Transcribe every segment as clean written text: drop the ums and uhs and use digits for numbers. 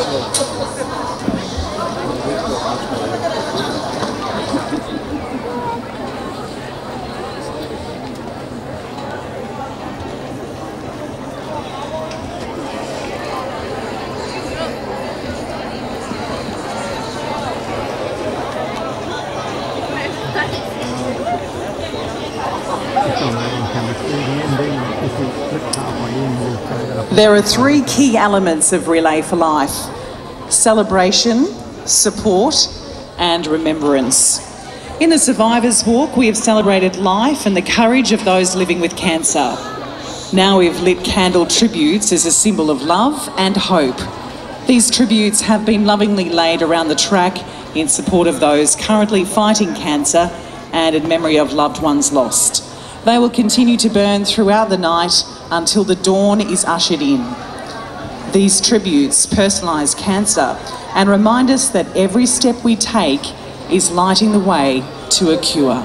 There are three key elements of Relay for Life: celebration, support, and remembrance. In the Survivors Walk, we have celebrated life and the courage of those living with cancer. Now we've lit candle tributes as a symbol of love and hope. These tributes have been lovingly laid around the track in support of those currently fighting cancer and in memory of loved ones lost. They will continue to burn throughout the night until the dawn is ushered in. These tributes personalise cancer and remind us that every step we take is lighting the way to a cure.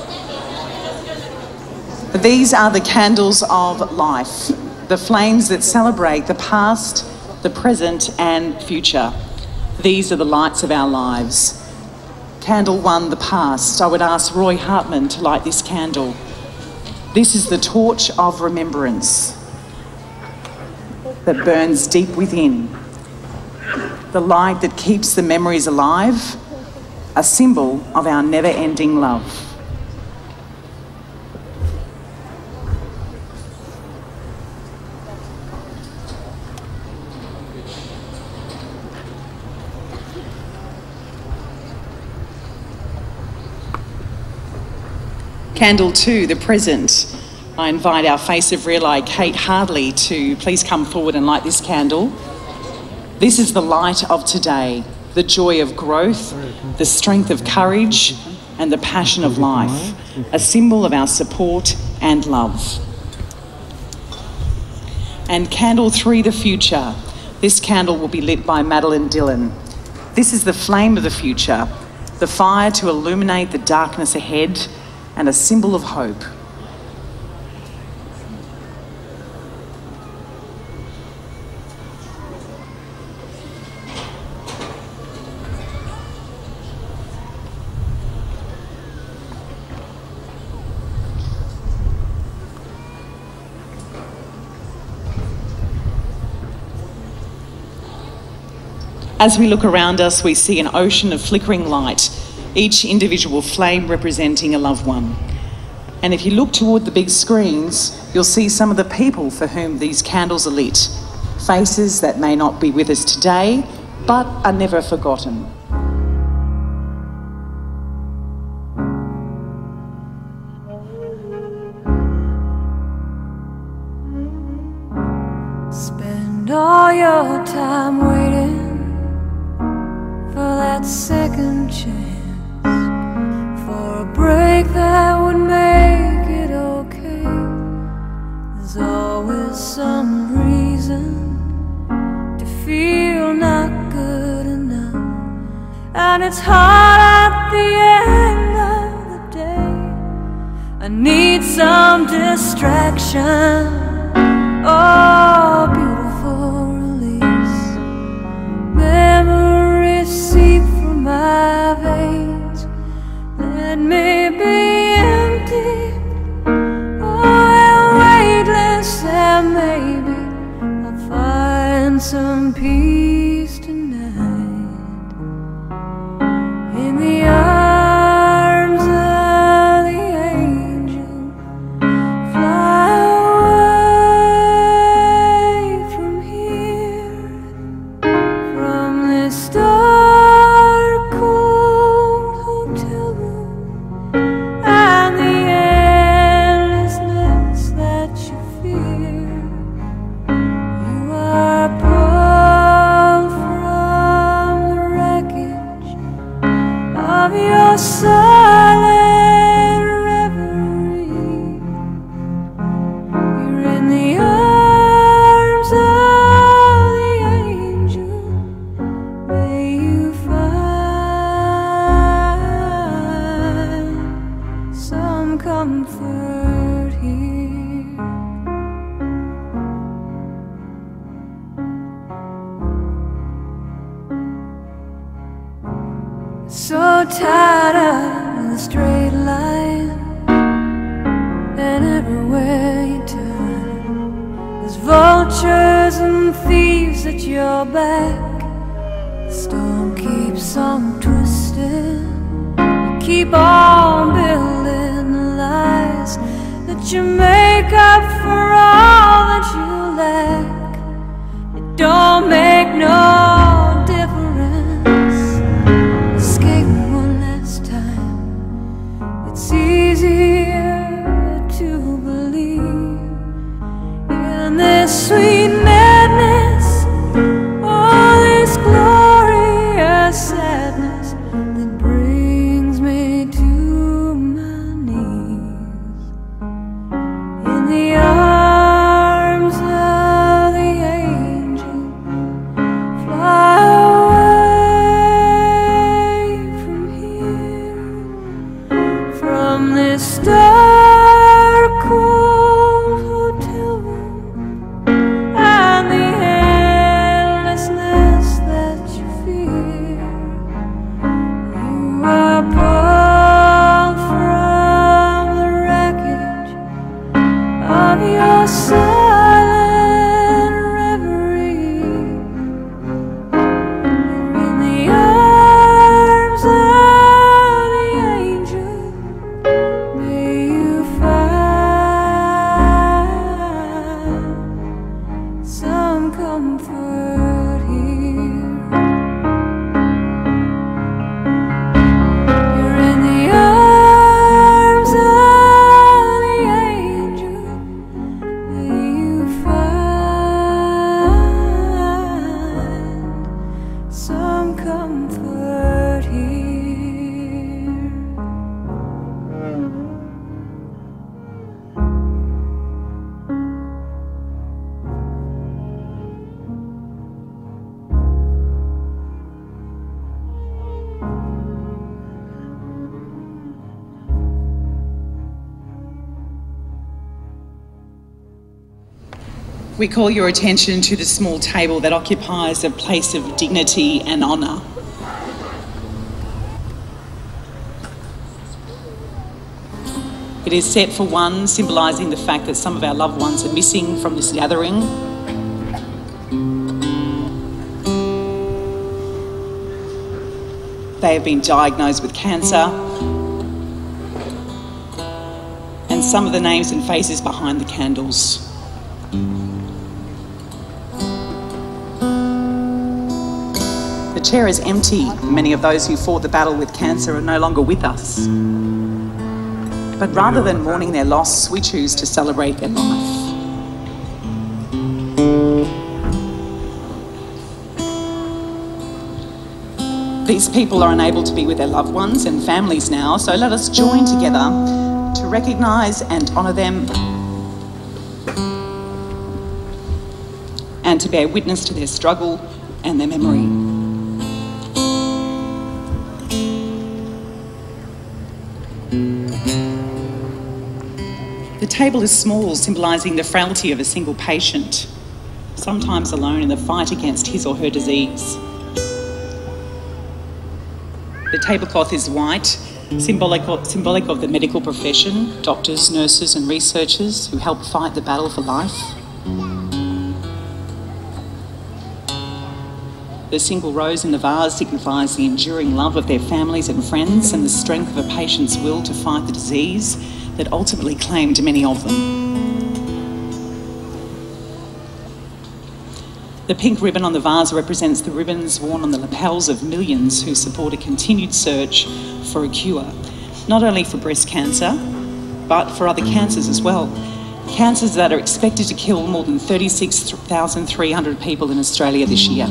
These are the candles of life, the flames that celebrate the past, the present and future. These are the lights of our lives. Candle 1, the past. I would ask Roy Hartman to light this candle. This is the torch of remembrance that burns deep within, the light that keeps the memories alive, a symbol of our never-ending love. Candle 2, the present. I invite our Face of Relay, Kate Hardley, to please come forward and light this candle. This is the light of today, the joy of growth, the strength of courage, and the passion of life, a symbol of our support and love. And Candle 3, the future. This candle will be lit by Madeline Dillon. This is the flame of the future, the fire to illuminate the darkness ahead, and a symbol of hope. As we look around us, we see an ocean of flickering light, each individual flame representing a loved one. And if you look toward the big screens, you'll see some of the people for whom these candles are lit. Faces that may not be with us today, but are never forgotten. Spend all your time waiting for that second chance, for a break that would make it okay. There's always some reason to feel not good enough, and it's hard at the end of the day. I need some distraction, oh beautiful release. Memories seep from my veins, let me be empty, oh and weightless, and maybe I'll find some peace tonight in the arms of the angel. Fly away from here, from this dark, cold hotel room, and the endlessness that you fear. You are pulled from the wreckage of your silent reverie. You're in the arms of the angel. May you find some comfort here. tied up in a straight line, and everywhere you turn, there's vultures and thieves at your back. The storm keeps on twisting. You keep on building the lies that you make up for all that you lack. It don't make no difference. Escape one last time. It's easier to believe in this sweet madness, all this glorious sadness that brings me to my knees in the arms of the angel. Fly away from here, from this dark, cold hotel room and the endlessness that you fear. You are pulled from the wreckage of your silent reverie. You're in the arms of the angel. May you find some comfort here. You're in the arms of the angel. May you find some comfort here. We call your attention to the small table that occupies a place of dignity and honour. It is set for one, symbolising the fact that some of our loved ones are missing from this gathering. They have been diagnosed with cancer, and some of the names and faces behind the candles. The chair is empty. Many of those who fought the battle with cancer are no longer with us. But rather than mourning their loss, we choose to celebrate their life. These people are unable to be with their loved ones and families now, so let us join together to recognise and honour them and to bear witness to their struggle and their memory. The table is small, symbolising the frailty of a single patient, sometimes alone in the fight against his or her disease. The tablecloth is white, symbolic of the medical profession, doctors, nurses and researchers who help fight the battle for life. The single rose in the vase signifies the enduring love of their families and friends and the strength of a patient's will to fight the disease that ultimately claimed many of them. The pink ribbon on the vase represents the ribbons worn on the lapels of millions who support a continued search for a cure, not only for breast cancer, but for other cancers as well. Cancers that are expected to kill more than 36,300 people in Australia this year.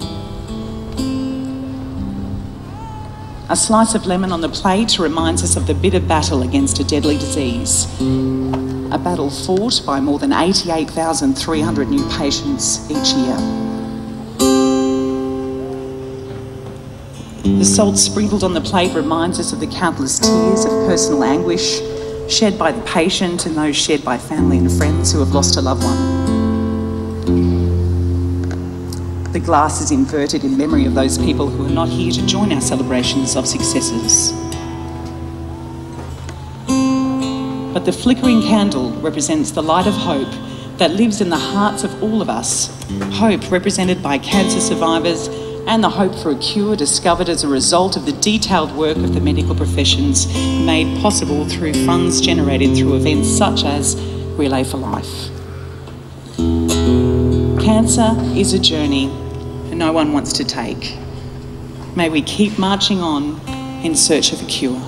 A slice of lemon on the plate reminds us of the bitter battle against a deadly disease. A battle fought by more than 88,300 new patients each year. The salt sprinkled on the plate reminds us of the countless tears of personal anguish shed by the patient and those shed by family and friends who have lost a loved one. The glass is inverted in memory of those people who are not here to join our celebrations of successes. But the flickering candle represents the light of hope that lives in the hearts of all of us. Hope represented by cancer survivors and the hope for a cure discovered as a result of the detailed work of the medical professions made possible through funds generated through events such as Relay for Life. Cancer is a journey no one wants to take. May we keep marching on in search of a cure.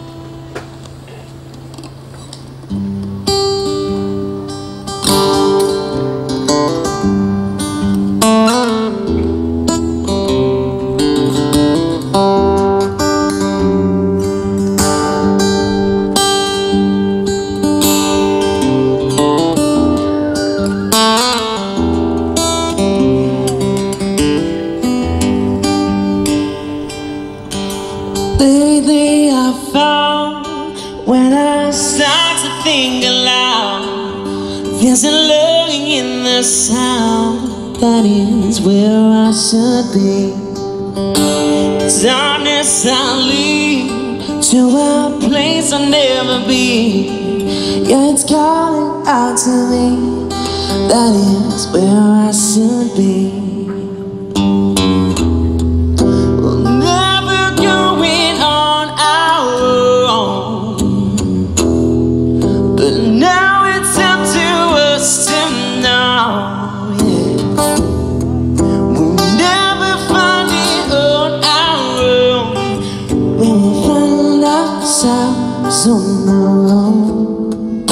Lately I found when I start to think aloud, there's a longing in the sound that is where I should be. Darkness I'll lead to a place I'll never be. Yeah, it's calling out to me, that is where I should be. On the road,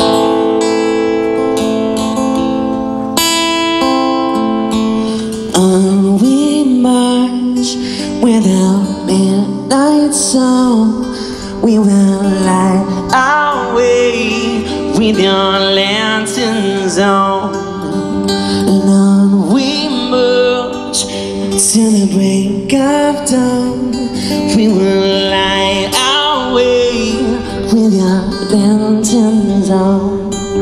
and we march without midnight song. We will light our way with your lanterns on, and on we march till the break of dawn. We will light our way with your lanterns on.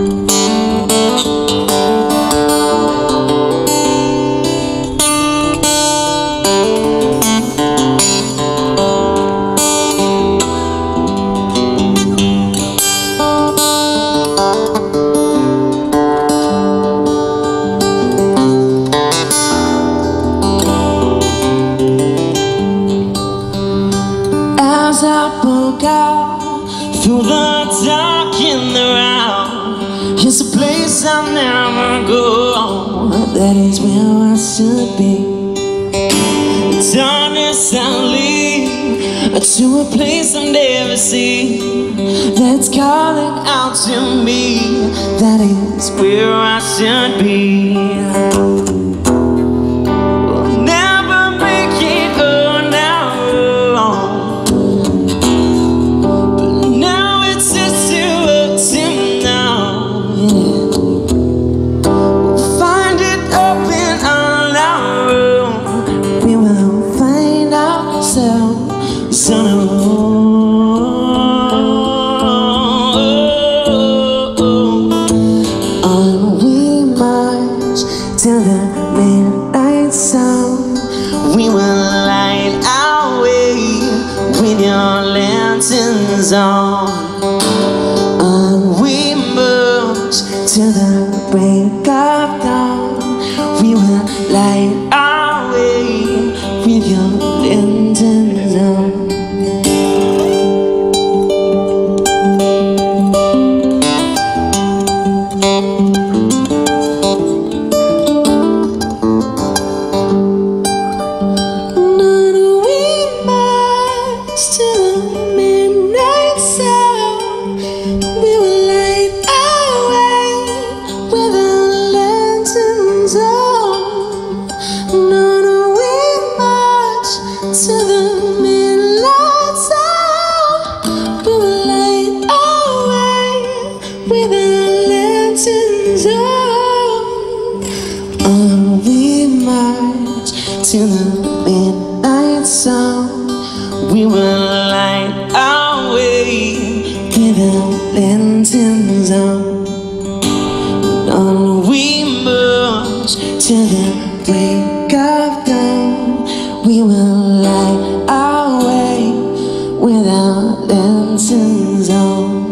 As I broke out through the dark in the round, it's a place I'll never go, that is where I should be. Darkness I'll lead to a place I'll never see, that's calling out to me, that is where I should be. Till the midnight sound, we will light our way with your lanterns on, and we march till the break of dawn. We will light our way with your lanterns on. To the midnight sun, we will light our way with our lanterns on. On we march to the break of dawn, we will light our way with our lanterns on.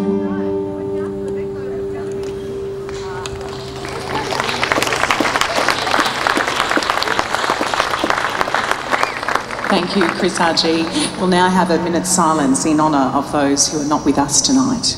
Thank you, Chris RG. We'll now have a minute's silence in honour of those who are not with us tonight.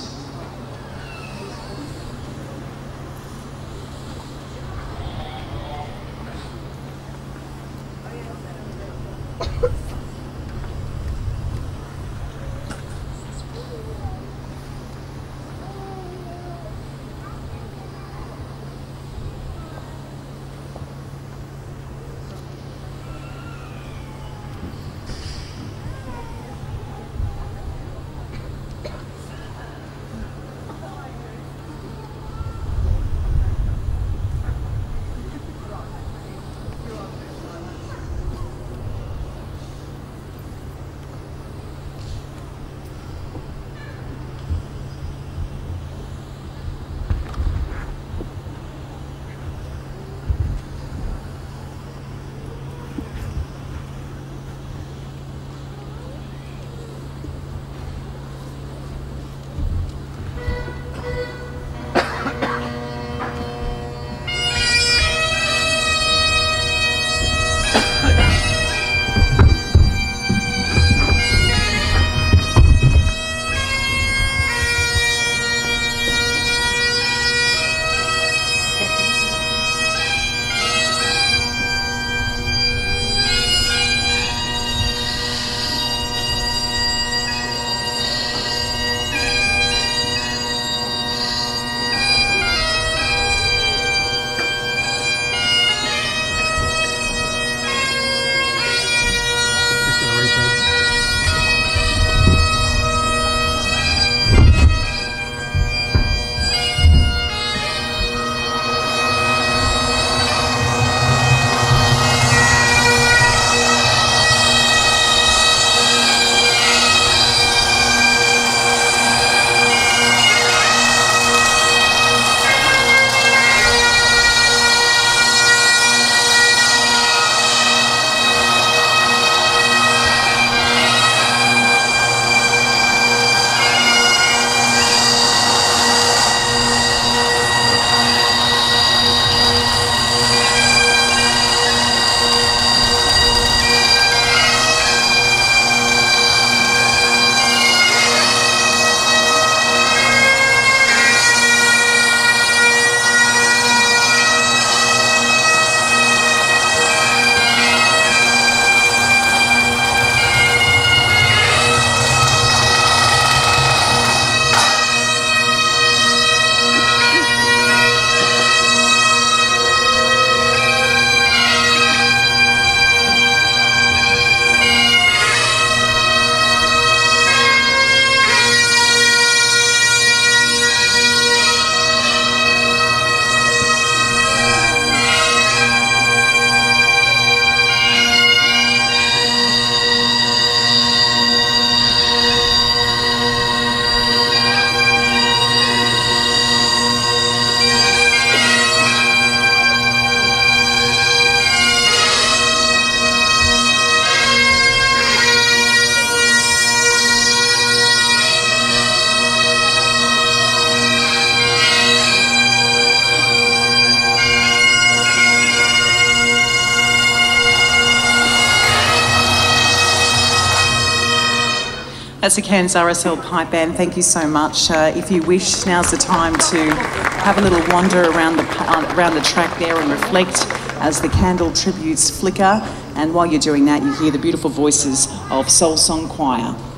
That's the Cairns RSL Pipe Band. Thank you so much. If you wish, now's the time to have a little wander around the track there and reflect as the candle tributes flicker. And while you're doing that, you hear the beautiful voices of Soul Song Choir.